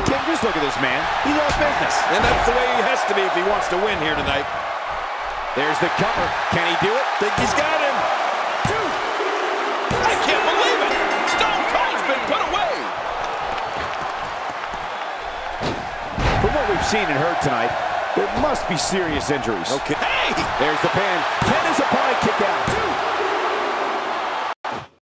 King, just look at this man. He's all business. And that's the way he has to be if he wants to win here tonight. There's the cover. Can he do it? Think he's got him. Two. I can't believe it. Stone Cold's been put away. From what we've seen and heard tonight, there must be serious injuries. Okay. Hey! There's the pin. Can his opponent kick out?